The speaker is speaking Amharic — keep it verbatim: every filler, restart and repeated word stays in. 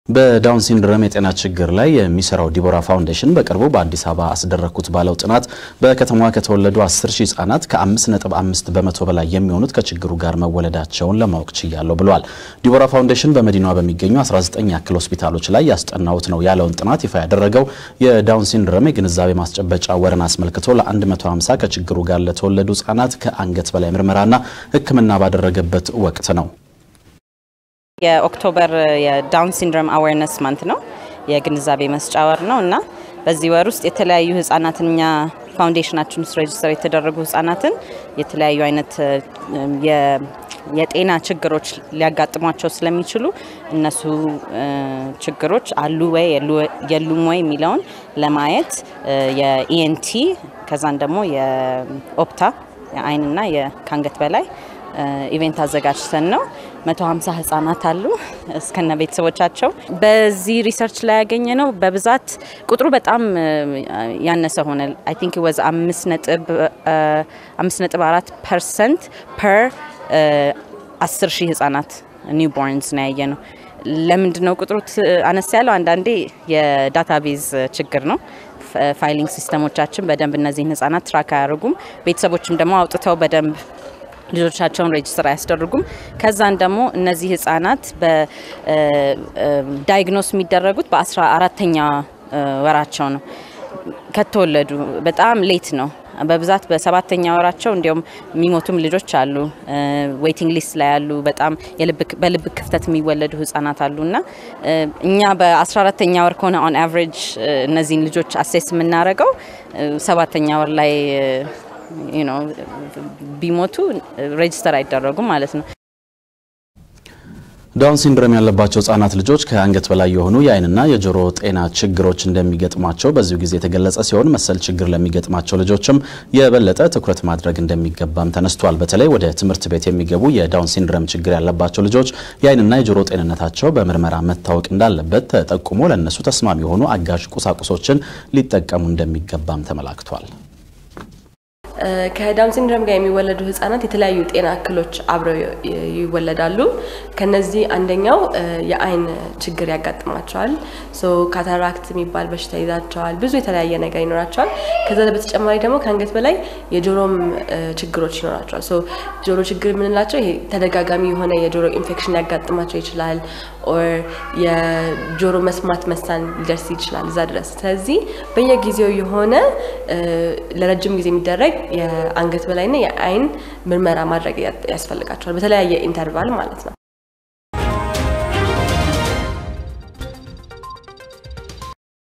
በዳውን ሲንድሮም የጤና ችግር ላይ የሚሰራው ዲቦራ ፋውንዴሽን በቅርቡ በአዲስ አበባ አስደረኩት ባለው ጥናት በከተማዋ ከተወለዱ አስር ሺህ ህጻናት ከአምስት ነጥብ አምስት በመቶ በላይ የሚሆኑት ከችግሩ ጋር መወለዳቸውን ለማወቅ ችያለሁ ብለዋል። ዲቦራ ፋውንዴሽን በመዲናዋ በሚገኙ አስራ ዘጠኝ ያክል ሆስፒታሎች ላይ ያስጠናውት ነው ያለውን ጥናት ይፋ ያደረገው የዳውን ሲንድሮም የግንዛቤ ማስጨበጫ ወርን አስመልክቶ ለ150 ከችግሩ ጋር ለተወለዱ ህጻናት ከአንገት በላይ ምርመራና ህክምና ባደረገበት ወቅት ነው። የኦክቶበር የዳውን ሲንድሮም አዌርነስ ማንት ነው የግንዛቤ መስጫ ወር ነውና በዚህ ወር ውስጥ የተለያዩ ህጻናትኛ ፋውንዴሽናችን ውስጥ ሬጅስተር የተደረጉ ህጻናትን የተለያዩ አይነት የጤና ችግሮች ሊያጋጥሟቸው ስለሚችሉ እነሱ ችግሮች አሉ ወይ የሉም ወይ የሚለውን ለማየት የኢኤንቲ ከዛን ደግሞ የኦፕታ የአይንና የካንገት በላይ ኢቨንት አዘጋጅተን ነው መቶ ሃምሳ ህጻናት አሉ እስከነ ቤተሰቦቻቸው በዚህ ሪሰርች ላይ ያገኘ ነው በብዛት ቁጥሩ በጣም ያነሰ ሆነ አይ ቲንክ it was አምስት ነጥብ አራት ፐርሰንት per አስር ሺህ ህጻናት ኒውቦርንስ ነው ያየነው ለምንድነው ቁጥሩ አነስ ያለው አንዳንዴ የዳታቤዝ ችግር ነው ፋይሊንግ ሲስተሞቻችን በደንብ እነዚህን ህጻናት ትራክ አያደርጉም ቤተሰቦችም ደግሞ አውጥተው በደንብ ልጆቻቸውን ሬጅስተር ያስደርጉም ከዛን ደግሞ እነዚህ ህጻናት በዳያግኖስ የሚደረጉት በ14ኛ ወራቸው ነው ከተወለዱ በጣም ሌት ነው በብዛት በሰባተኛ ወራቸው እንዲያውም የሚሞቱም ልጆች አሉ ዌቲንግ ሊስት ላይ ያሉ በጣም የልብ በልብ ክፍተት የሚወለዱ ህጻናት አሉና እኛ በ14ኛ ወር ከሆነ on average እነዚህን ልጆች አሴስ የምናደርገው ሰባተኛ ወር ላይ you know ቢሞቱ ሬጅስተር አይደረጉም ማለት ነው ዳውን ሲንድሮም ያለባቸው ህጻናት ልጆች ከአንገት በላይ የሆኑ የአይንና የጆሮ ጤና ችግሮች እንደሚገጥማቸው በዚሁ ጊዜ የተገለጸ ሲሆን መሰል ችግር ለሚገጥማቸው ልጆችም የበለጠ ትኩረት ማድረግ እንደሚገባም ተነስቷል በተለይ ወደ ትምህርት ቤት የሚገቡ የዳውን ሲንድሮም ችግር ያለባቸው ልጆች የአይንና የጆሮ ጤንነታቸው በምርመራ መታወቅ እንዳለበት ተጠቁሞ ለነሱ ተስማሚ የሆኑ አጋዥ ቁሳቁሶችን ሊጠቀሙ እንደሚገባም ተመላክቷል ከዳውን ሲንድሮም ጋር የሚወለዱ ህጻናት የተለያዩ ጤና እክሎች አብረው ይወለዳሉ ከነዚህ አንደኛው የአይን ችግር ያጋጥማቸዋል ሶ ካታራክት የሚባል በሽታ ይዛቸዋል ብዙ የተለያየ ነገር ይኖራቸዋል ከዛ በተጨማሪ ደግሞ ከአንገት በላይ የጆሮም ችግሮች ይኖራቸዋል ሶ ጆሮ ችግር ምንላቸው ይሄ ተደጋጋሚ የሆነ የጆሮ ኢንፌክሽን ያጋጥማቸው ይችላል ኦር የጆሮ መስማት መሳን ሊደርስ ይችላል እዛ ድረስ ስለዚህ በየጊዜው የሆነ ለረጅም ጊዜ የሚደረግ የአንገት በላይና የአይን ምርመራ ማድረግ ያስፈልጋቸዋል በተለያየ ኢንተርቫል ማለት ነው